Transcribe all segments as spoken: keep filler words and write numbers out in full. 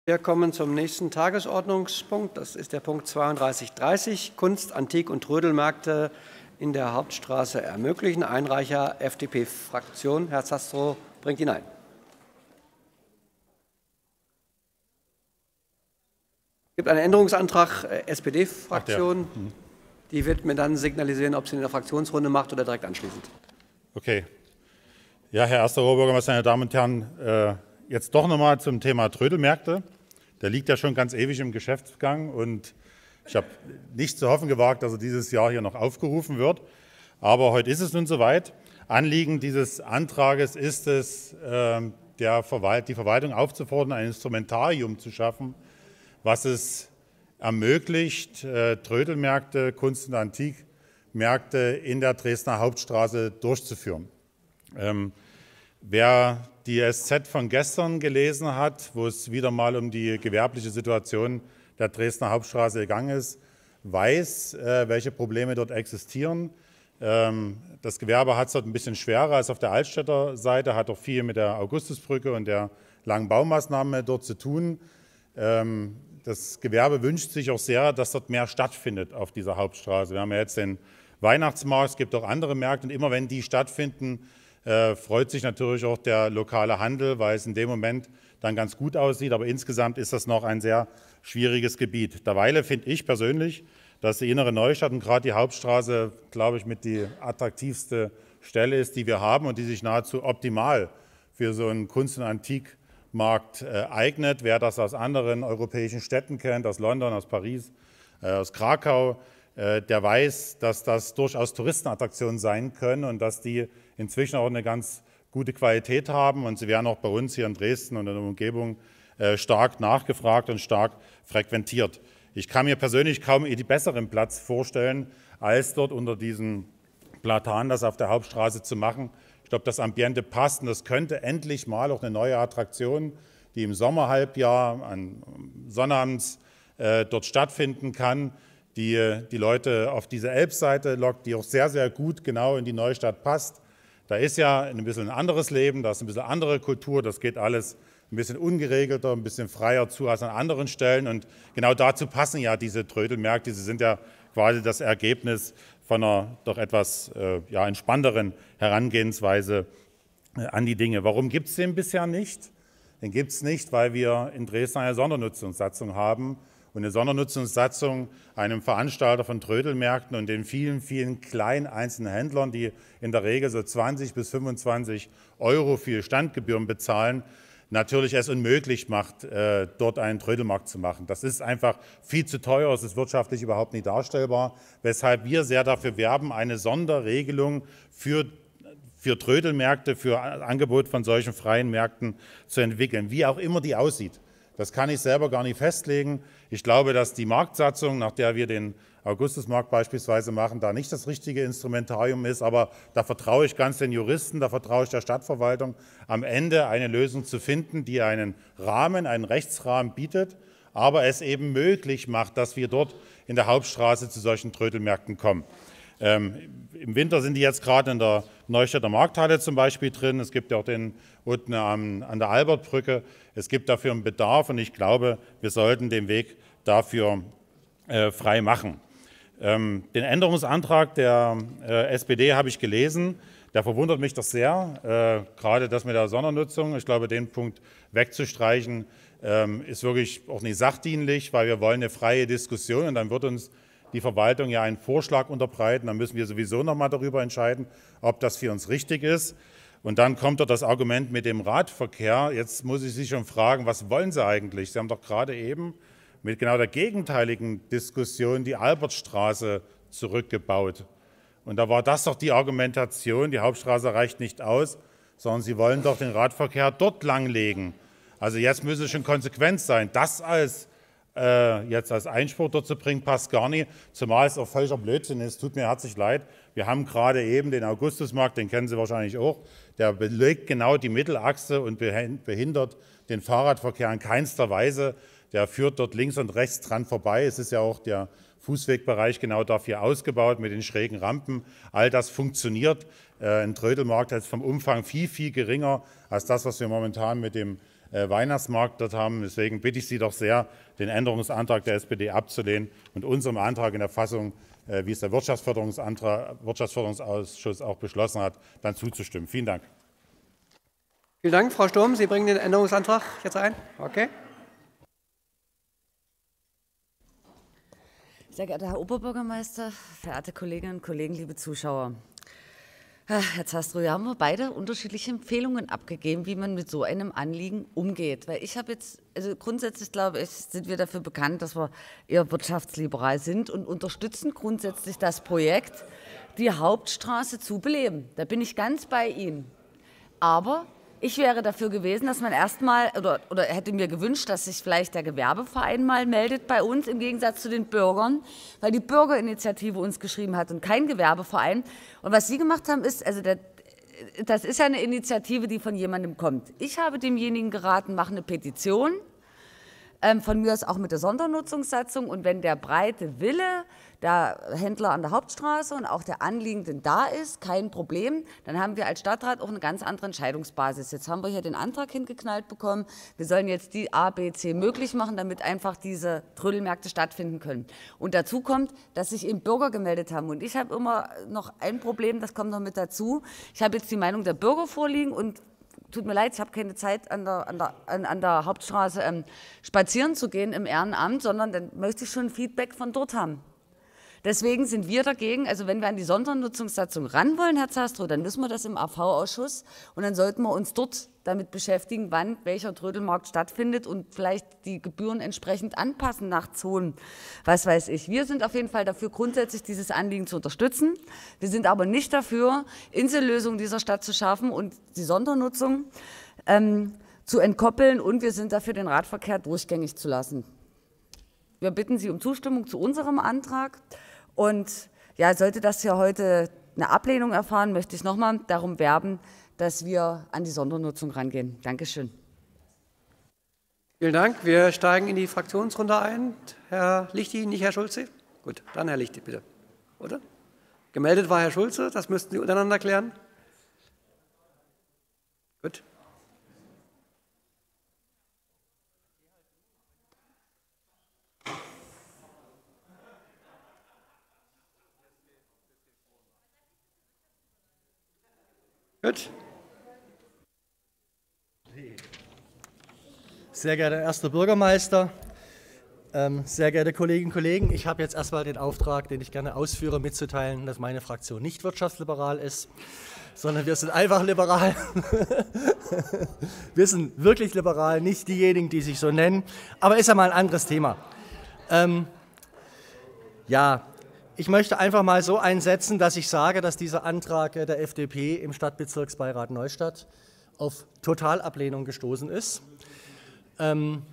Wir kommen zum nächsten Tagesordnungspunkt. Das ist der Punkt zweiunddreißig dreißig, Kunst-, Antik- und Trödelmärkte in der Hauptstraße ermöglichen. Einreicher F D P-Fraktion. Herr Zastrow bringt ihn ein. Es gibt einen Änderungsantrag S P D-Fraktion. Die wird mir dann signalisieren, ob sie in der Fraktionsrunde macht oder direkt anschließend. Okay. Ja, Herr erster Oberbürgermeister, meine Damen und Herren, äh, jetzt doch nochmal zum Thema Trödelmärkte. Der liegt ja schon ganz ewig im Geschäftsgang und ich habe nicht zu hoffen gewagt, dass er dieses Jahr hier noch aufgerufen wird. Aber heute ist es nun soweit. Anliegen dieses Antrages ist es, äh, der Verwalt- die Verwaltung aufzufordern, ein Instrumentarium zu schaffen, was es ermöglicht, äh, Trödelmärkte, Kunst- und Antikmärkte in der Dresdner Hauptstraße durchzuführen. Ähm, wer die S Z von gestern gelesen hat, wo es wieder mal um die gewerbliche Situation der Dresdner Hauptstraße gegangen ist, weiß, äh, welche Probleme dort existieren. Ähm, das Gewerbe hat es dort ein bisschen schwerer als auf der Altstädter Seite, hat auch viel mit der Augustusbrücke und der langen Baumaßnahme dort zu tun. Ähm, das Gewerbe wünscht sich auch sehr, dass dort mehr stattfindet auf dieser Hauptstraße. Wir haben ja jetzt den Weihnachtsmarkt, es gibt auch andere Märkte und immer wenn die stattfinden, Äh, freut sich natürlich auch der lokale Handel, weil es in dem Moment dann ganz gut aussieht. Aber insgesamt ist das noch ein sehr schwieriges Gebiet. Derweil finde ich persönlich, dass die innere Neustadt und gerade die Hauptstraße, glaube ich, mit die attraktivste Stelle ist, die wir haben und die sich nahezu optimal für so einen Kunst- und Antikmarkt äh, eignet. Wer das aus anderen europäischen Städten kennt, aus London, aus Paris, äh, aus Krakau, der weiß, dass das durchaus Touristenattraktionen sein können und dass die inzwischen auch eine ganz gute Qualität haben. Und sie werden auch bei uns hier in Dresden und in der Umgebung stark nachgefragt und stark frequentiert. Ich kann mir persönlich kaum einen besseren Platz vorstellen, als dort unter diesen Platanen das auf der Hauptstraße zu machen. Ich glaube, das Ambiente passt und das könnte endlich mal auch eine neue Attraktion, die im Sommerhalbjahr an Sonnabends äh, dort stattfinden kann, die die Leute auf diese Elbseite lockt, die auch sehr, sehr gut genau in die Neustadt passt. Da ist ja ein bisschen ein anderes Leben, da ist ein bisschen andere Kultur, das geht alles ein bisschen ungeregelter, ein bisschen freier zu als an anderen Stellen. Und genau dazu passen ja diese Trödelmärkte, sie sind ja quasi das Ergebnis von einer doch etwas äh, ja, entspannteren Herangehensweise äh, an die Dinge. Warum gibt es den bisher nicht? Den gibt es nicht, weil wir in Dresden eine Sondernutzungssatzung haben, und eine Sondernutzungssatzung einem Veranstalter von Trödelmärkten und den vielen, vielen kleinen einzelnen Händlern, die in der Regel so zwanzig bis fünfundzwanzig Euro für Standgebühren bezahlen, natürlich es unmöglich macht, äh, dort einen Trödelmarkt zu machen. Das ist einfach viel zu teuer, es ist wirtschaftlich überhaupt nicht darstellbar, weshalb wir sehr dafür werben, eine Sonderregelung für für Trödelmärkte, für Angebot von solchen freien Märkten zu entwickeln, wie auch immer die aussieht. Das kann ich selber gar nicht festlegen. Ich glaube, dass die Marktsatzung, nach der wir den Augustusmarkt beispielsweise machen, da nicht das richtige Instrumentarium ist. Aber da vertraue ich ganz den Juristen, da vertraue ich der Stadtverwaltung, am Ende eine Lösung zu finden, die einen Rahmen, einen Rechtsrahmen bietet, aber es eben möglich macht, dass wir dort in der Hauptstraße zu solchen Trödelmärkten kommen. Ähm, Im Winter sind die jetzt gerade in der Neustädter Markthalle zum Beispiel drin. Es gibt ja auch den unten an, an der Albertbrücke. Es gibt dafür einen Bedarf und ich glaube, wir sollten den Weg dafür äh, frei machen. Ähm, den Änderungsantrag der äh, S P D habe ich gelesen. Der verwundert mich doch sehr, äh, gerade das mit der Sondernutzung. Ich glaube, den Punkt wegzustreichen ähm, ist wirklich auch nicht sachdienlich, weil wir wollen eine freie Diskussion und dann wird uns die Verwaltung ja einen Vorschlag unterbreiten, dann müssen wir sowieso noch mal darüber entscheiden, ob das für uns richtig ist. Und dann kommt dort das Argument mit dem Radverkehr. Jetzt muss ich Sie schon fragen, was wollen Sie eigentlich? Sie haben doch gerade eben mit genau der gegenteiligen Diskussion die Albertstraße zurückgebaut. Und da war das doch die Argumentation, die Hauptstraße reicht nicht aus, sondern Sie wollen doch den Radverkehr dort langlegen. Also jetzt müssen Sie schon konsequent sein. Das als Äh, jetzt als Einspruch dort zu bringen, passt gar nicht, zumal es auch völliger Blödsinn ist. Es tut mir herzlich leid. Wir haben gerade eben den Augustusmarkt, den kennen Sie wahrscheinlich auch, der belegt genau die Mittelachse und behindert den Fahrradverkehr in keinster Weise. Der führt dort links und rechts dran vorbei. Es ist ja auch der Fußwegbereich genau dafür ausgebaut mit den schrägen Rampen. All das funktioniert. Ein Trödelmarkt ist vom Umfang viel, viel geringer als das, was wir momentan mit dem äh, Weihnachtsmarkt dort haben. Deswegen bitte ich Sie doch sehr, den Änderungsantrag der S P D abzulehnen und unserem Antrag in der Fassung, äh, wie es der Wirtschaftsförderungsantrag, Wirtschaftsförderungsausschuss auch beschlossen hat, dann zuzustimmen. Vielen Dank. Vielen Dank, Frau Sturm. Sie bringen den Änderungsantrag jetzt ein? Okay. Sehr geehrter Herr Oberbürgermeister, verehrte Kolleginnen und Kollegen, liebe Zuschauer. Herr Zastrow, wir haben beide unterschiedliche Empfehlungen abgegeben, wie man mit so einem Anliegen umgeht. Weil ich habe jetzt, also grundsätzlich glaube ich, sind wir dafür bekannt, dass wir eher wirtschaftsliberal sind und unterstützen grundsätzlich das Projekt, die Hauptstraße zu beleben. Da bin ich ganz bei Ihnen. Aber ich wäre dafür gewesen, dass man erstmal, oder, oder hätte mir gewünscht, dass sich vielleicht der Gewerbeverein mal meldet bei uns, im Gegensatz zu den Bürgern, weil die Bürgerinitiative uns geschrieben hat und kein Gewerbeverein. Und was Sie gemacht haben, ist, also der, das ist ja eine Initiative, die von jemandem kommt. Ich habe demjenigen geraten, mach eine Petition, ähm, von mir aus auch mit der Sondernutzungssatzung. Und wenn der breite Wille der Händler an der Hauptstraße und auch der Anliegenden da ist, kein Problem, dann haben wir als Stadtrat auch eine ganz andere Entscheidungsbasis. Jetzt haben wir hier den Antrag hingeknallt bekommen, wir sollen jetzt die A, B, C möglich machen, damit einfach diese Trödelmärkte stattfinden können. Und dazu kommt, dass sich eben Bürger gemeldet haben. Und ich habe immer noch ein Problem, das kommt noch mit dazu. Ich habe jetzt die Meinung der Bürger vorliegen und tut mir leid, ich habe keine Zeit, an der, an der, an, an der Hauptstraße ähm, spazieren zu gehen im Ehrenamt, sondern dann möchte ich schon Feedback von dort haben. Deswegen sind wir dagegen, also wenn wir an die Sondernutzungssatzung ran wollen, Herr Zastrow, dann müssen wir das im A V-Ausschuss und dann sollten wir uns dort damit beschäftigen, wann welcher Trödelmarkt stattfindet und vielleicht die Gebühren entsprechend anpassen nach Zonen, was weiß ich. Wir sind auf jeden Fall dafür, grundsätzlich dieses Anliegen zu unterstützen. Wir sind aber nicht dafür, Insellösungen dieser Stadt zu schaffen und die Sondernutzung ähm, zu entkoppeln, und wir sind dafür, den Radverkehr durchgängig zu lassen. Wir bitten Sie um Zustimmung zu unserem Antrag. Und ja, sollte das hier heute eine Ablehnung erfahren, möchte ich nochmal darum werben, dass wir an die Sondernutzung rangehen. Dankeschön. Vielen Dank. Wir steigen in die Fraktionsrunde ein. Herr Lichti, nicht Herr Schulze? Gut, dann Herr Lichti, bitte. Oder? Gemeldet war Herr Schulze, das müssten Sie untereinander klären. Gut. Gut. Sehr geehrter erster Bürgermeister, ähm, sehr geehrte Kolleginnen und Kollegen, ich habe jetzt erstmal den Auftrag, den ich gerne ausführe, mitzuteilen, dass meine Fraktion nicht wirtschaftsliberal ist, sondern wir sind einfach liberal. Wir sind wirklich liberal, nicht diejenigen, die sich so nennen, aber ist ja mal ein anderes Thema. Ähm, ja, ich möchte einfach mal so einsetzen, dass ich sage, dass dieser Antrag der F D P im Stadtbezirksbeirat Neustadt auf Totalablehnung gestoßen ist. Ähm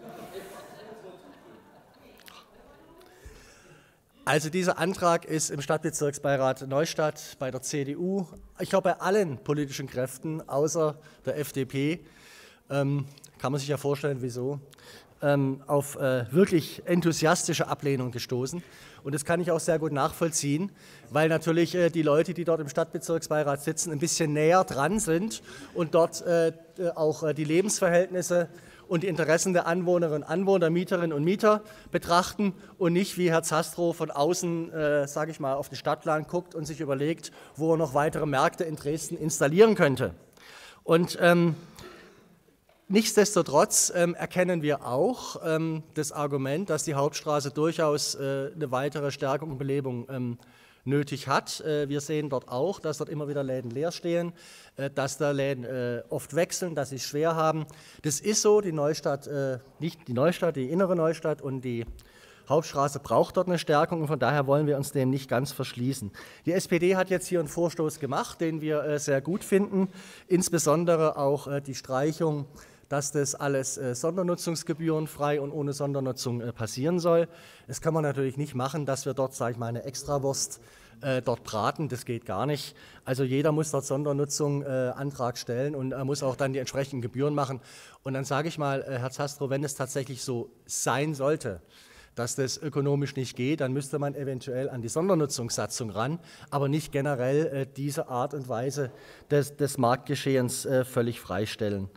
also dieser Antrag ist im Stadtbezirksbeirat Neustadt bei der C D U, ich glaube bei allen politischen Kräften außer der F D P, ähm, kann man sich ja vorstellen, wieso, ähm, auf äh, wirklich enthusiastische Ablehnung gestoßen. Und das kann ich auch sehr gut nachvollziehen, weil natürlich äh, die Leute, die dort im Stadtbezirksbeirat sitzen, ein bisschen näher dran sind und dort äh, auch äh, die Lebensverhältnisse und die Interessen der Anwohnerinnen und Anwohner, Mieterinnen und Mieter betrachten und nicht, wie Herr Zastrow von außen, äh, sage ich mal, auf den Stadtplan guckt und sich überlegt, wo er noch weitere Märkte in Dresden installieren könnte. Und ähm, nichtsdestotrotz ähm, erkennen wir auch ähm, das Argument, dass die Hauptstraße durchaus äh, eine weitere Stärkung und Belebung ähm, nötig hat. Äh, wir sehen dort auch, dass dort immer wieder Läden leer stehen, äh, dass da Läden äh, oft wechseln, dass sie es schwer haben. Das ist so, die Neustadt, äh, nicht die Neustadt, die innere Neustadt und die Hauptstraße braucht dort eine Stärkung und von daher wollen wir uns dem nicht ganz verschließen. Die S P D hat jetzt hier einen Vorstoß gemacht, den wir äh, sehr gut finden, insbesondere auch äh, die Streichung, dass das alles äh, sondernutzungsgebührenfrei und ohne Sondernutzung äh, passieren soll. Das kann man natürlich nicht machen, dass wir dort, sage ich mal, eine Extrawurst äh, dort braten, das geht gar nicht. Also jeder muss dort Sondernutzung äh, Antrag stellen und er muss auch dann die entsprechenden Gebühren machen. Und dann sage ich mal, äh, Herr Zastrow, wenn es tatsächlich so sein sollte, dass das ökonomisch nicht geht, dann müsste man eventuell an die Sondernutzungssatzung ran, aber nicht generell äh, diese Art und Weise des, des Marktgeschehens äh, völlig freistellen.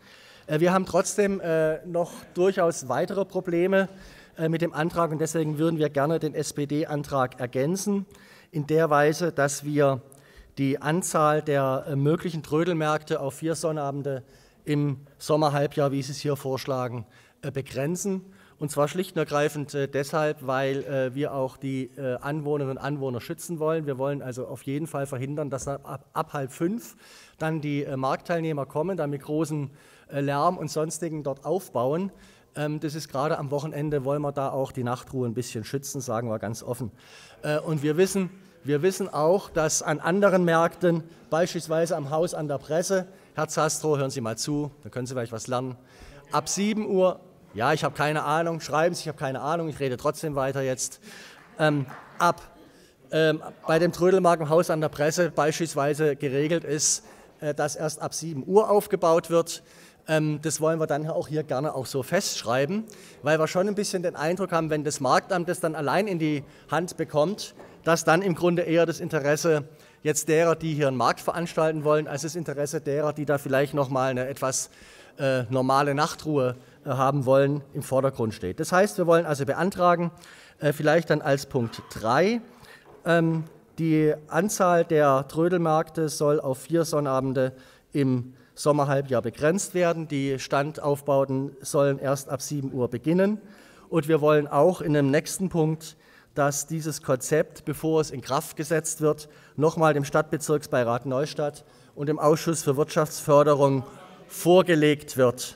Wir haben trotzdem noch durchaus weitere Probleme mit dem Antrag und deswegen würden wir gerne den S P D-Antrag ergänzen, in der Weise, dass wir die Anzahl der möglichen Trödelmärkte auf vier Sonnabende im Sommerhalbjahr, wie Sie es hier vorschlagen, begrenzen. Und zwar schlicht und ergreifend deshalb, weil wir auch die Anwohnerinnen und Anwohner schützen wollen. Wir wollen also auf jeden Fall verhindern, dass ab, ab halb fünf dann die Marktteilnehmer kommen, dann mit großem Lärm und sonstigen dort aufbauen. Das ist gerade am Wochenende, wollen wir da auch die Nachtruhe ein bisschen schützen, sagen wir ganz offen. Und wir wissen, wir wissen auch, dass an anderen Märkten, beispielsweise am Haus an der Presse, Herr Zastrow, hören Sie mal zu, da können Sie vielleicht was lernen, ab sieben Uhr, ja, ich habe keine Ahnung, schreiben Sie, ich habe keine Ahnung, ich rede trotzdem weiter jetzt, ähm, ab ähm, bei dem Trödelmarkt im Haus an der Presse beispielsweise geregelt ist, äh, dass erst ab sieben Uhr aufgebaut wird. Ähm, das wollen wir dann auch hier gerne auch so festschreiben, weil wir schon ein bisschen den Eindruck haben, wenn das Marktamt das dann allein in die Hand bekommt, dass dann im Grunde eher das Interesse jetzt derer, die hier einen Markt veranstalten wollen, als das Interesse derer, die da vielleicht nochmal eine etwas äh, normale Nachtruhe äh, haben wollen, im Vordergrund steht. Das heißt, wir wollen also beantragen, äh, vielleicht dann als Punkt drei, ähm, die Anzahl der Trödelmärkte soll auf vier Sonnabende im Sommerhalbjahr begrenzt werden. Die Standaufbauten sollen erst ab sieben Uhr beginnen. Und wir wollen auch in dem nächsten Punkt, dass dieses Konzept, bevor es in Kraft gesetzt wird, nochmal dem Stadtbezirksbeirat Neustadt und dem Ausschuss für Wirtschaftsförderung vorgelegt wird.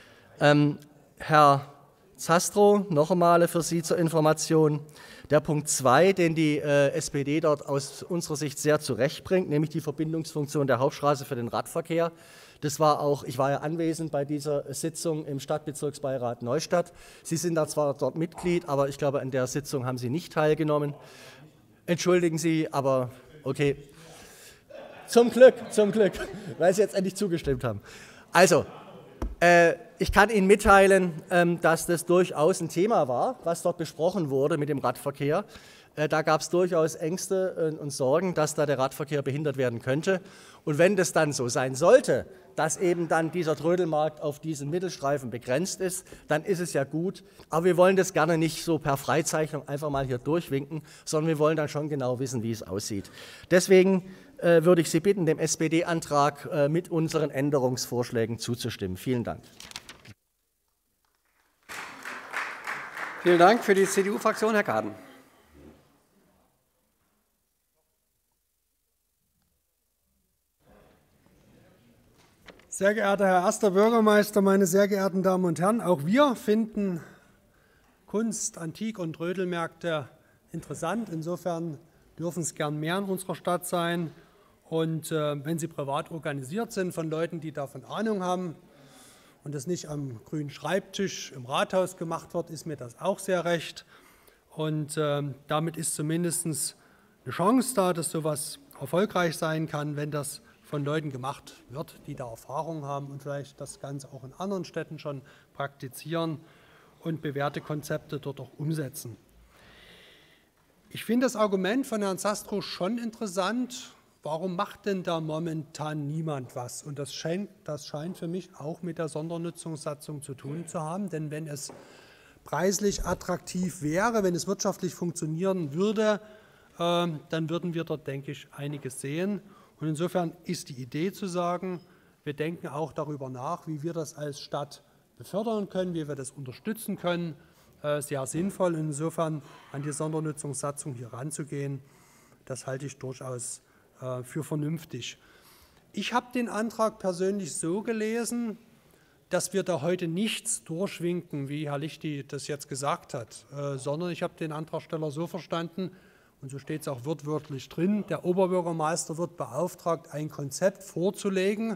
Ähm, Herr Zastrow, noch einmal für Sie zur Information, der Punkt zwei, den die äh, S P D dort aus unserer Sicht sehr zurechtbringt, nämlich die Verbindungsfunktion der Hauptstraße für den Radverkehr. Das war auch, ich war ja anwesend bei dieser Sitzung im Stadtbezirksbeirat Neustadt. Sie sind da zwar dort Mitglied, aber ich glaube, an der Sitzung haben Sie nicht teilgenommen. Entschuldigen Sie, aber okay. Zum Glück, zum Glück, weil Sie jetzt endlich zugestimmt haben. Also, äh, ich kann Ihnen mitteilen, ähm, dass das durchaus ein Thema war, was dort besprochen wurde mit dem Radverkehr. Äh, da gab es durchaus Ängste äh, und Sorgen, dass da der Radverkehr behindert werden könnte. Und wenn das dann so sein sollte, dass eben dann dieser Trödelmarkt auf diesen Mittelstreifen begrenzt ist, dann ist es ja gut. Aber wir wollen das gerne nicht so per Freizeichnung einfach mal hier durchwinken, sondern wir wollen dann schon genau wissen, wie es aussieht. Deswegen äh, würde ich Sie bitten, dem S P D-Antrag äh, mit unseren Änderungsvorschlägen zuzustimmen. Vielen Dank. Vielen Dank. Für die C D U-Fraktion, Herr Kaden. Sehr geehrter Herr erster Bürgermeister, meine sehr geehrten Damen und Herren, auch wir finden Kunst-, Antik- und Trödelmärkte interessant. Insofern dürfen es gern mehr in unserer Stadt sein. Und äh, wenn sie privat organisiert sind von Leuten, die davon Ahnung haben und das nicht am grünen Schreibtisch im Rathaus gemacht wird, ist mir das auch sehr recht. Und äh, damit ist zumindest eine Chance da, dass sowas erfolgreich sein kann, wenn das von Leuten gemacht wird, die da Erfahrung haben und vielleicht das Ganze auch in anderen Städten schon praktizieren und bewährte Konzepte dort auch umsetzen. Ich finde das Argument von Herrn Zastrow schon interessant. Warum macht denn da momentan niemand was? Und das scheint, das scheint für mich auch mit der Sondernutzungssatzung zu tun zu haben. Denn wenn es preislich attraktiv wäre, wenn es wirtschaftlich funktionieren würde, äh, dann würden wir dort, denke ich, einiges sehen. Und insofern ist die Idee zu sagen, wir denken auch darüber nach, wie wir das als Stadt befördern können, wie wir das unterstützen können, sehr sinnvoll. Insofern an die Sondernutzungssatzung hier ranzugehen, das halte ich durchaus für vernünftig. Ich habe den Antrag persönlich so gelesen, dass wir da heute nichts durchwinken, wie Herr Lichty das jetzt gesagt hat, sondern ich habe den Antragsteller so verstanden, und so steht es auch wortwörtlich drin, der Oberbürgermeister wird beauftragt, ein Konzept vorzulegen.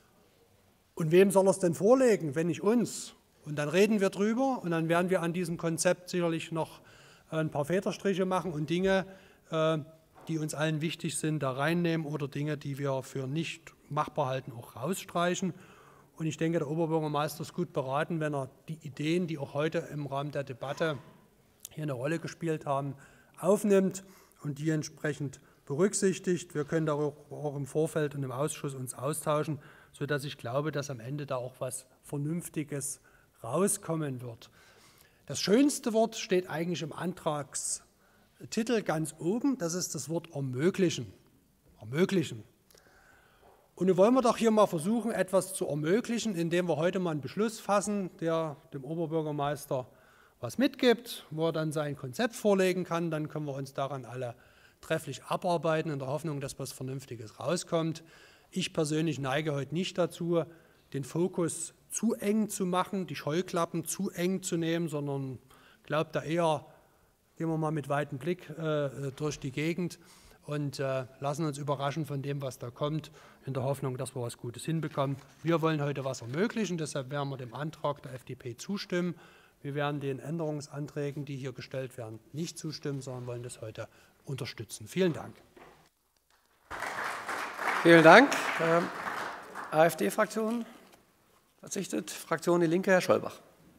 Und wem soll er es denn vorlegen, wenn nicht uns? Und dann reden wir drüber und dann werden wir an diesem Konzept sicherlich noch ein paar Federstriche machen und Dinge, die uns allen wichtig sind, da reinnehmen oder Dinge, die wir für nicht machbar halten, auch rausstreichen. Und ich denke, der Oberbürgermeister ist gut beraten, wenn er die Ideen, die auch heute im Rahmen der Debatte hier eine Rolle gespielt haben, aufnimmt und die entsprechend berücksichtigt. Wir können darüber auch im Vorfeld und im Ausschuss uns austauschen, sodass ich glaube, dass am Ende da auch was Vernünftiges rauskommen wird. Das schönste Wort steht eigentlich im Antragstitel ganz oben, das ist das Wort ermöglichen. Ermöglichen. Und nun wollen wir doch hier mal versuchen, etwas zu ermöglichen, indem wir heute mal einen Beschluss fassen, der dem Oberbürgermeister was mitgibt, wo er dann sein Konzept vorlegen kann. Dann können wir uns daran alle trefflich abarbeiten, in der Hoffnung, dass was Vernünftiges rauskommt. Ich persönlich neige heute nicht dazu, den Fokus zu eng zu machen, die Scheuklappen zu eng zu nehmen, sondern glaube da eher, gehen wir mal mit weitem Blick äh, durch die Gegend und äh, lassen uns überraschen von dem, was da kommt, in der Hoffnung, dass wir was Gutes hinbekommen. Wir wollen heute was ermöglichen, deshalb werden wir dem Antrag der F D P zustimmen. Wir werden den Änderungsanträgen, die hier gestellt werden, nicht zustimmen, sondern wollen das heute unterstützen. Vielen Dank. Vielen Dank. Ähm, AfD-Fraktion verzichtet. Fraktion Die Linke, Herr Scholbach.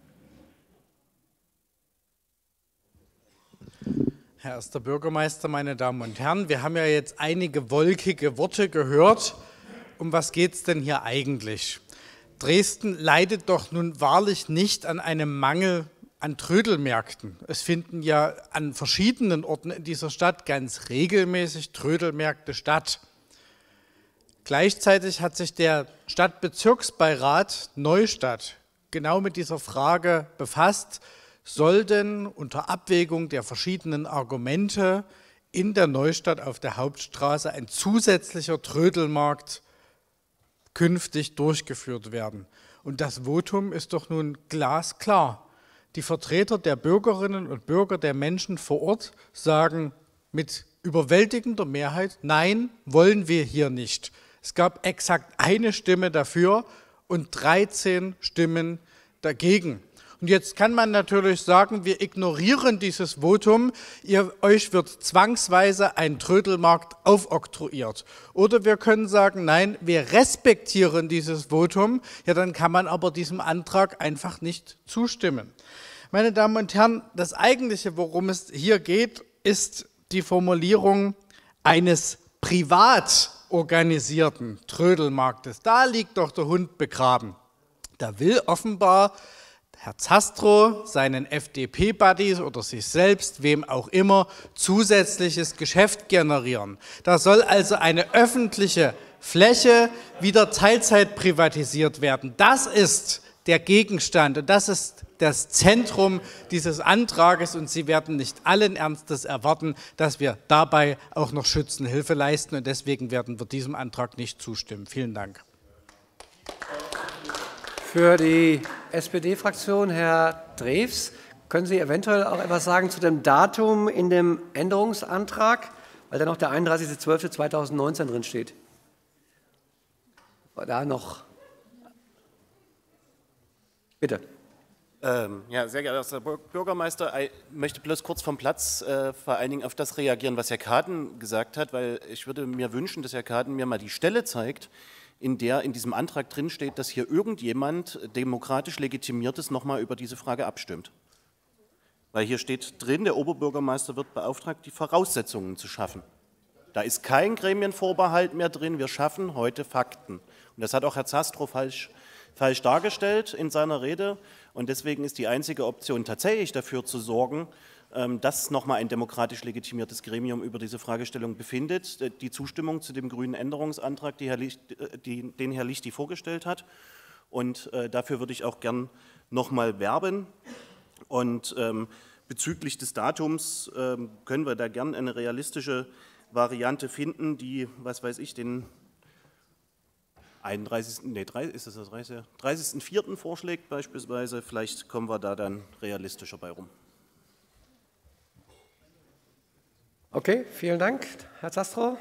Herr erster Bürgermeister, meine Damen und Herren, wir haben ja jetzt einige wolkige Worte gehört. Um was geht es denn hier eigentlich? Dresden leidet doch nun wahrlich nicht an einem Mangel an Trödelmärkten. Es finden ja an verschiedenen Orten in dieser Stadt ganz regelmäßig Trödelmärkte statt. Gleichzeitig hat sich der Stadtbezirksbeirat Neustadt genau mit dieser Frage befasst, soll denn unter Abwägung der verschiedenen Argumente in der Neustadt auf der Hauptstraße ein zusätzlicher Trödelmarkt künftig durchgeführt werden. Und das Votum ist doch nun glasklar. Die Vertreter der Bürgerinnen und Bürger, der Menschen vor Ort sagen mit überwältigender Mehrheit, nein, wollen wir hier nicht. Es gab exakt eine Stimme dafür und dreizehn Stimmen dagegen. Und jetzt kann man natürlich sagen, wir ignorieren dieses Votum, ihr, euch wird zwangsweise ein Trödelmarkt aufoktroyiert. Oder wir können sagen, nein, wir respektieren dieses Votum, ja, dann kann man aber diesem Antrag einfach nicht zustimmen. Meine Damen und Herren, das Eigentliche, worum es hier geht, ist die Formulierung eines privat organisierten Trödelmarktes. Da liegt doch der Hund begraben. Da will offenbar Herr Zastrow seinen F D P-Buddies oder sich selbst, wem auch immer, zusätzliches Geschäft generieren. Da soll also eine öffentliche Fläche wieder Teilzeit privatisiert werden. Das ist der Gegenstand und das ist das Zentrum dieses Antrages und Sie werden nicht allen Ernstes erwarten, dass wir dabei auch noch Schützenhilfe leisten und deswegen werden wir diesem Antrag nicht zustimmen. Vielen Dank. Für die S P D-Fraktion, Herr Drews, können Sie eventuell auch etwas sagen zu dem Datum in dem Änderungsantrag, weil da noch der einunddreißigster zwölfter zweitausendneunzehn drin steht. Da noch. Bitte. Ähm, ja, sehr geehrter Herr Bürgermeister, ich möchte bloß kurz vom Platz äh, vor allen Dingen auf das reagieren, was Herr Kaden gesagt hat, weil ich würde mir wünschen, dass Herr Kaden mir mal die Stelle zeigt, in der in diesem Antrag drinsteht, dass hier irgendjemand demokratisch Legitimiertes nochmal über diese Frage abstimmt. Weil hier steht drin, der Oberbürgermeister wird beauftragt, die Voraussetzungen zu schaffen. Da ist kein Gremienvorbehalt mehr drin, wir schaffen heute Fakten. Und das hat auch Herr Zastrow falsch, falsch dargestellt in seiner Rede. Und deswegen ist die einzige Option tatsächlich dafür zu sorgen, dass nochmal ein demokratisch legitimiertes Gremium über diese Fragestellung befindet, die Zustimmung zu dem grünen Änderungsantrag, die Herr Licht, die, den Herr Lichti vorgestellt hat. Und äh, dafür würde ich auch gern nochmal werben. Und ähm, bezüglich des Datums ähm, können wir da gern eine realistische Variante finden, die, was weiß ich, den einunddreißigsten Nee, ist das das dreißigsten vierten vorschlägt beispielsweise. Vielleicht kommen wir da dann realistischer bei rum. Okay, vielen Dank. Herr Zastrow.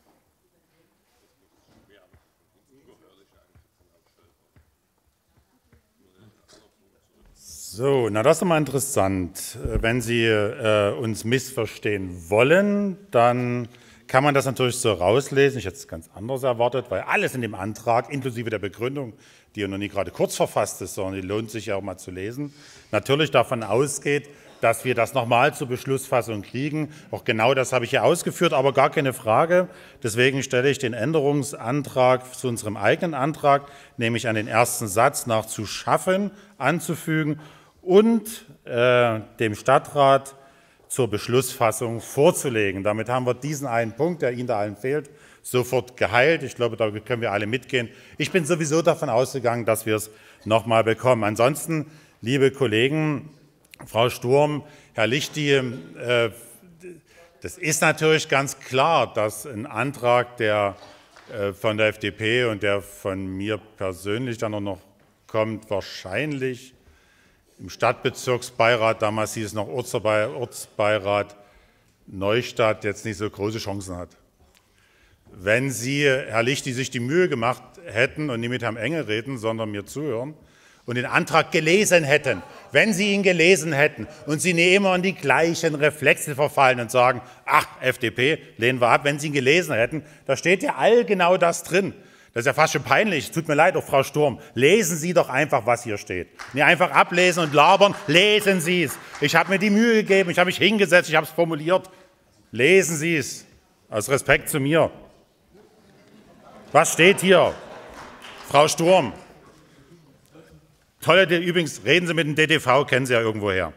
So, na das ist mal interessant. Wenn Sie äh, uns missverstehen wollen, dann kann man das natürlich so rauslesen. Ich hätte es ganz anders erwartet, weil alles in dem Antrag, inklusive der Begründung, die ja noch nie gerade kurz verfasst ist, sondern die lohnt sich ja auch mal zu lesen, natürlich davon ausgeht, dass wir das nochmal zur Beschlussfassung kriegen. Auch genau das habe ich hier ausgeführt, aber gar keine Frage. Deswegen stelle ich den Änderungsantrag zu unserem eigenen Antrag, nämlich an den ersten Satz nach zu schaffen anzufügen und äh, dem Stadtrat zur Beschlussfassung vorzulegen. Damit haben wir diesen einen Punkt, der Ihnen da allen fehlt, sofort geheilt. Ich glaube, da können wir alle mitgehen. Ich bin sowieso davon ausgegangen, dass wir es nochmal bekommen. Ansonsten, liebe Kollegen, Frau Sturm, Herr Lichti, äh, das ist natürlich ganz klar, dass ein Antrag, der äh, von der F D P und der von mir persönlich dann auch noch kommt, wahrscheinlich im Stadtbezirksbeirat, damals hieß es noch Ortsbeirat Neustadt, jetzt nicht so große Chancen hat. Wenn Sie, Herr Lichti, sich die Mühe gemacht hätten und nicht mit Herrn Engel reden, sondern mir zuhören und den Antrag gelesen hätten, wenn Sie ihn gelesen hätten und Sie nicht immer in die gleichen Reflexe verfallen und sagen, ach, F D P, lehnen wir ab, wenn Sie ihn gelesen hätten, da steht ja all genau das drin. Das ist ja fast schon peinlich. Es tut mir leid, auch Frau Sturm. Lesen Sie doch einfach, was hier steht. Nicht einfach ablesen und labern. Lesen Sie es. Ich habe mir die Mühe gegeben, ich habe mich hingesetzt, ich habe es formuliert. Lesen Sie es. Aus Respekt zu mir. Was steht hier? Frau Sturm. Tolle, übrigens, reden Sie mit dem D T V, kennen Sie ja irgendwoher.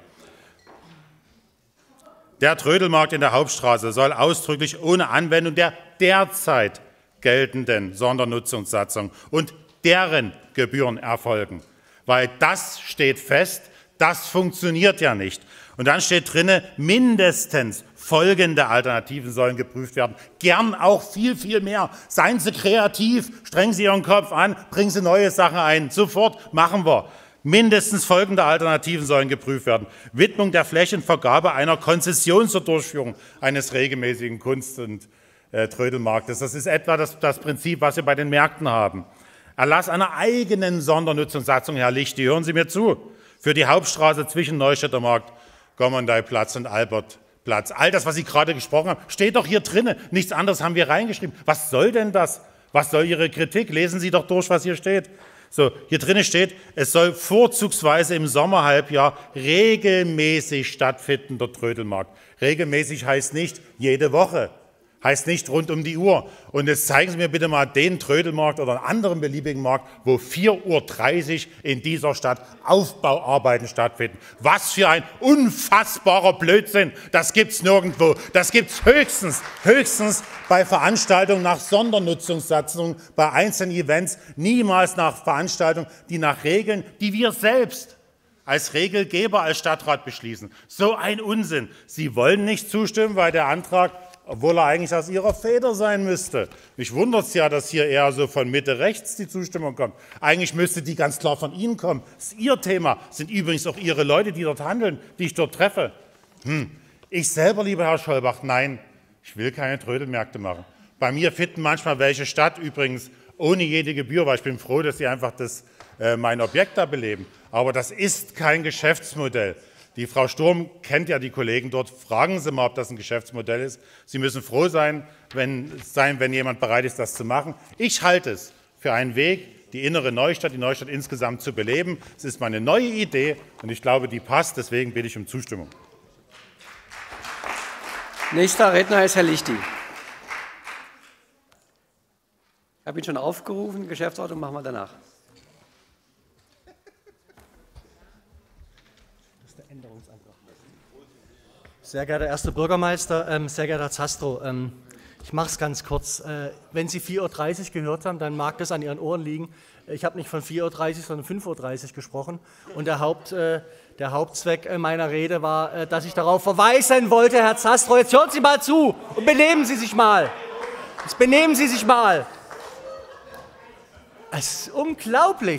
Der Trödelmarkt in der Hauptstraße soll ausdrücklich ohne Anwendung der derzeit geltenden Sondernutzungssatzung und deren Gebühren erfolgen. Weil das steht fest, das funktioniert ja nicht. Und dann steht drin, mindestens folgende Alternativen sollen geprüft werden. Gern auch viel, viel mehr. Seien Sie kreativ, strengen Sie Ihren Kopf an, bringen Sie neue Sachen ein. Sofort machen wir. Mindestens folgende Alternativen sollen geprüft werden. Widmung der Flächenvergabe einer Konzession zur Durchführung eines regelmäßigen Kunst- und äh, Trödelmarktes. Das ist etwa das, das Prinzip, was wir bei den Märkten haben. Erlass einer eigenen Sondernutzungssatzung, Herr Lichti, hören Sie mir zu, für die Hauptstraße zwischen Neustädter Markt, Gommondayplatz und Albertplatz. All das, was Sie gerade gesprochen haben, steht doch hier drin. Nichts anderes haben wir reingeschrieben. Was soll denn das? Was soll Ihre Kritik? Lesen Sie doch durch, was hier steht. So, hier drin steht, es soll vorzugsweise im Sommerhalbjahr regelmäßig stattfinden, der Trödelmarkt. Regelmäßig heißt nicht jede Woche, heißt nicht rund um die Uhr. Und jetzt zeigen Sie mir bitte mal den Trödelmarkt oder einen anderen beliebigen Markt, wo vier Uhr dreißig in dieser Stadt Aufbauarbeiten stattfinden. Was für ein unfassbarer Blödsinn. Das gibt es nirgendwo. Das gibt es höchstens, höchstens bei Veranstaltungen nach Sondernutzungssatzungen, bei einzelnen Events, niemals nach Veranstaltungen, die nach Regeln, die wir selbst als Regelgeber, als Stadtrat beschließen. So ein Unsinn. Sie wollen nicht zustimmen, weil der Antrag, obwohl er eigentlich aus Ihrer Feder sein müsste. Mich wundert es ja, dass hier eher so von Mitte rechts die Zustimmung kommt. Eigentlich müsste die ganz klar von Ihnen kommen. Das ist Ihr Thema. Das sind übrigens auch Ihre Leute, die dort handeln, die ich dort treffe. Hm. Ich selber, lieber Herr Scholbach, nein, ich will keine Trödelmärkte machen. Bei mir finden manchmal welche statt, übrigens ohne jede Gebühr, weil ich bin froh, dass Sie einfach das, äh, mein Objekt da beleben. Aber das ist kein Geschäftsmodell. Die Frau Sturm kennt ja die Kollegen dort. Fragen Sie mal, ob das ein Geschäftsmodell ist. Sie müssen froh sein, wenn, sein, wenn jemand bereit ist, das zu machen. Ich halte es für einen Weg, die innere Neustadt, die Neustadt insgesamt zu beleben. Es ist meine neue Idee und ich glaube, die passt. Deswegen bitte ich um Zustimmung. Nächster Redner ist Herr Lichti. Ich habe ihn schon aufgerufen. Geschäftsordnung machen wir danach. Sehr geehrter erster Bürgermeister, ähm, sehr geehrter Herr Zastrow, ähm, ich mache es ganz kurz. Äh, wenn Sie vier Uhr dreißig gehört haben, dann mag das an Ihren Ohren liegen. Ich habe nicht von vier Uhr dreißig, sondern fünf Uhr dreißig gesprochen. Und der, Haupt, äh, der Hauptzweck äh, meiner Rede war, äh, dass ich darauf verweisen wollte, Herr Zastrow, jetzt hören Sie mal zu und benehmen Sie sich mal. Jetzt benehmen Sie sich mal. Es ist unglaublich.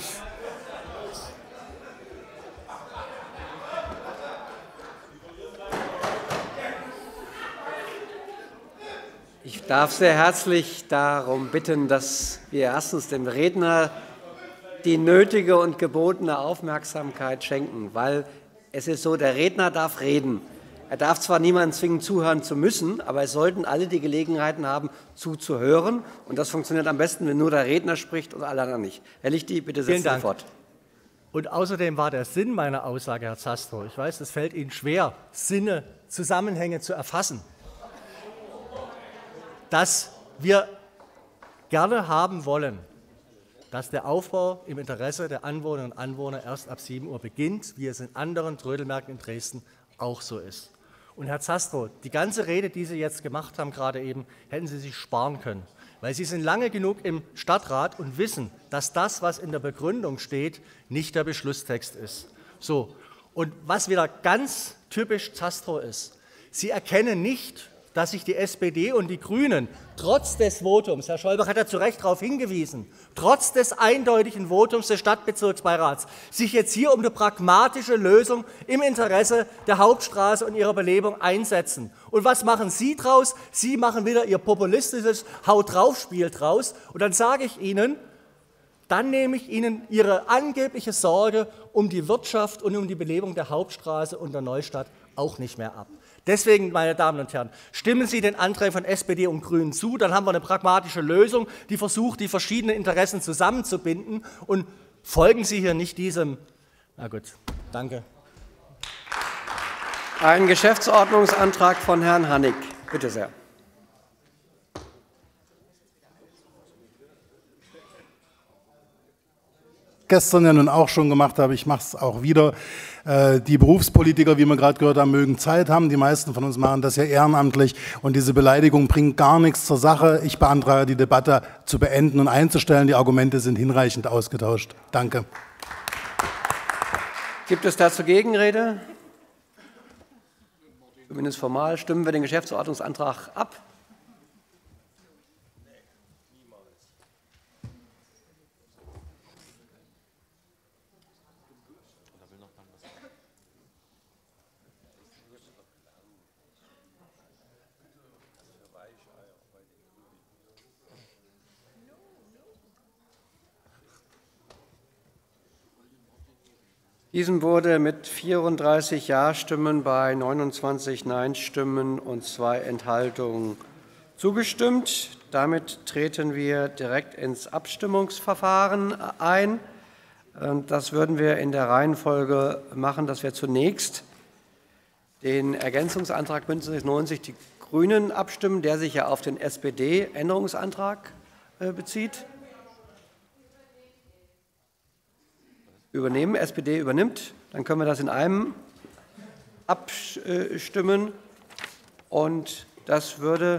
Ich darf sehr herzlich darum bitten, dass wir erstens dem Redner die nötige und gebotene Aufmerksamkeit schenken, weil es ist so, der Redner darf reden. Er darf zwar niemanden zwingen, zuhören zu müssen, aber es sollten alle die Gelegenheiten haben, zuzuhören. Und das funktioniert am besten, wenn nur der Redner spricht und alle anderen nicht. Herr Lichti, bitte setzen Sie fort. Und außerdem war der Sinn meiner Aussage, Herr Zastrow, ich weiß, es fällt Ihnen schwer, Sinne, Zusammenhänge zu erfassen, dass wir gerne haben wollen, dass der Aufbau im Interesse der Anwohnerinnen und Anwohner erst ab sieben Uhr beginnt, wie es in anderen Trödelmärkten in Dresden auch so ist. Und Herr Zastrow, die ganze Rede, die Sie jetzt gemacht haben, gerade eben, hätten Sie sich sparen können. Weil Sie sind lange genug im Stadtrat und wissen, dass das, was in der Begründung steht, nicht der Beschlusstext ist. So. Und was wieder ganz typisch Zastrow ist, Sie erkennen nicht, dass sich die S P D und die Grünen trotz des Votums, Herr Scholbach hat ja zu Recht darauf hingewiesen, trotz des eindeutigen Votums des Stadtbezirksbeirats, sich jetzt hier um eine pragmatische Lösung im Interesse der Hauptstraße und ihrer Belebung einsetzen. Und was machen Sie draus? Sie machen wieder Ihr populistisches Haut-drauf-Spiel draus. Und dann sage ich Ihnen, dann nehme ich Ihnen Ihre angebliche Sorge um die Wirtschaft und um die Belebung der Hauptstraße und der Neustadt auch nicht mehr ab. Deswegen, meine Damen und Herren, stimmen Sie den Anträgen von S P D und Grünen zu, dann haben wir eine pragmatische Lösung, die versucht, die verschiedenen Interessen zusammenzubinden, und folgen Sie hier nicht diesem. Na gut, danke. Ein Geschäftsordnungsantrag von Herrn Hannig. Bitte sehr. Gestern ja nun auch schon gemacht habe, ich mache es auch wieder. Die Berufspolitiker, wie wir gerade gehört haben, mögen Zeit haben. Die meisten von uns machen das ja ehrenamtlich, und diese Beleidigung bringt gar nichts zur Sache. Ich beantrage, die Debatte zu beenden und einzustellen. Die Argumente sind hinreichend ausgetauscht. Danke. Gibt es dazu Gegenrede? Zumindest formal stimmen wir den Geschäftsordnungsantrag ab. Diesem wurde mit vierunddreißig Ja-Stimmen bei neunundzwanzig Nein-Stimmen und zwei Enthaltungen zugestimmt. Damit treten wir direkt ins Abstimmungsverfahren ein. Das würden wir in der Reihenfolge machen, dass wir zunächst den Ergänzungsantrag Bündnis neunzig Die Grünen abstimmen, der sich ja auf den S P D-Änderungsantrag bezieht. Übernehmen, S P D übernimmt, dann können wir das in einem abstimmen, und das würde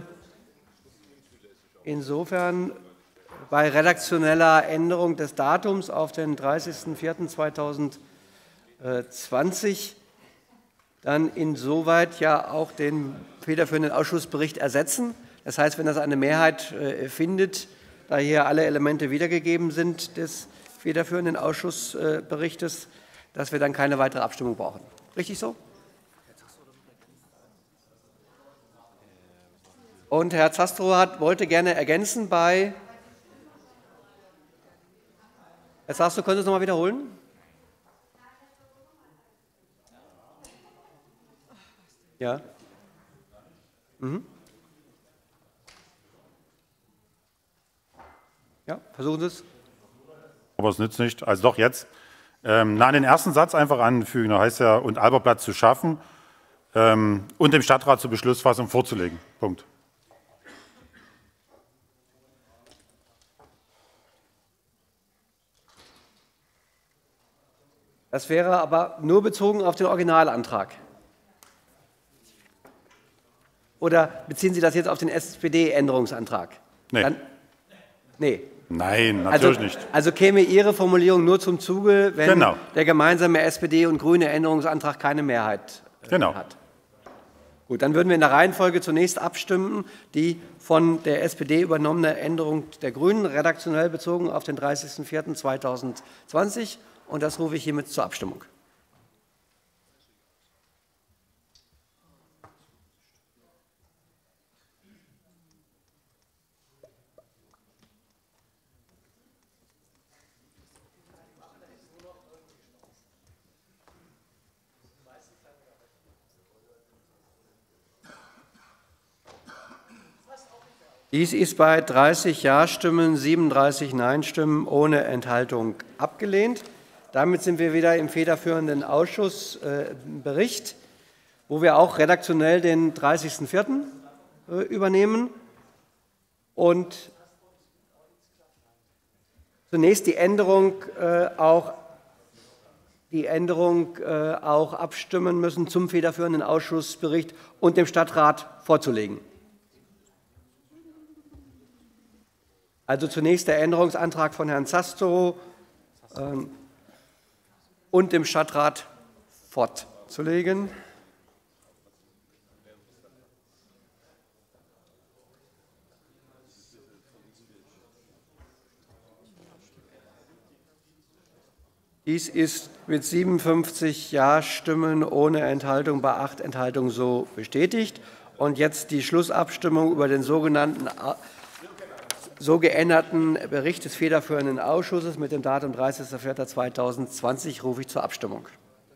insofern bei redaktioneller Änderung des Datums auf den dreißigsten vierten zweitausendzwanzig dann insoweit ja auch den federführenden Ausschussbericht ersetzen. Das heißt, wenn das eine Mehrheit findet, da hier alle Elemente wiedergegeben sind des federführenden Ausschussberichtes, dass wir dann keine weitere Abstimmung brauchen. Richtig so? Und Herr Zastrow hat, wollte gerne ergänzen bei. Herr Zastrow, können Sie es noch mal wiederholen? Ja. Mhm. Ja, versuchen Sie es. Aber es nützt nicht. Also doch jetzt. Ähm, na, den ersten Satz einfach anfügen. Da heißt ja, und Albertplatz zu schaffen ähm, und dem Stadtrat zur Beschlussfassung vorzulegen. Punkt. Das wäre aber nur bezogen auf den Originalantrag. Oder beziehen Sie das jetzt auf den S P D-Änderungsantrag? Nee. Dann, nee. Nein, natürlich also, nicht. Also käme Ihre Formulierung nur zum Zuge, wenn genau. der gemeinsame S P D- und grüne Änderungsantrag keine Mehrheit äh, genau. hat. Gut, dann würden wir in der Reihenfolge zunächst abstimmen, die von der S P D übernommene Änderung der Grünen, redaktionell bezogen auf den dreißigsten vierten zweitausendzwanzig. Und das rufe ich hiermit zur Abstimmung. Dies ist bei dreißig Ja-Stimmen, siebenunddreißig Nein-Stimmen ohne Enthaltung abgelehnt. Damit sind wir wieder im federführenden Ausschussbericht, äh, wo wir auch redaktionell den dreißigsten vierten Äh, übernehmen. Und zunächst die Änderung äh, auch die Änderung äh, auch abstimmen müssen zum federführenden Ausschussbericht und dem Stadtrat vorzulegen. Also zunächst der Änderungsantrag von Herrn Zastrow ähm, und dem Stadtrat vorzulegen. Dies ist mit siebenundfünfzig Ja-Stimmen ohne Enthaltung bei acht Enthaltungen so bestätigt. Und jetzt die Schlussabstimmung über den sogenannten so geänderten Bericht des federführenden Ausschusses mit dem Datum dreißigster vierter zweitausendzwanzig rufe ich zur Abstimmung.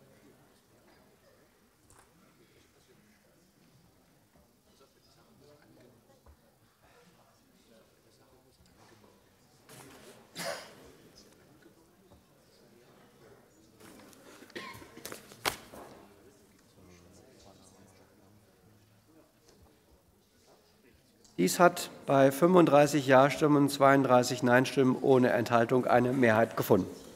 Dies hat bei fünfunddreißig Ja-Stimmen, zweiunddreißig Nein-Stimmen ohne Enthaltung eine Mehrheit gefunden.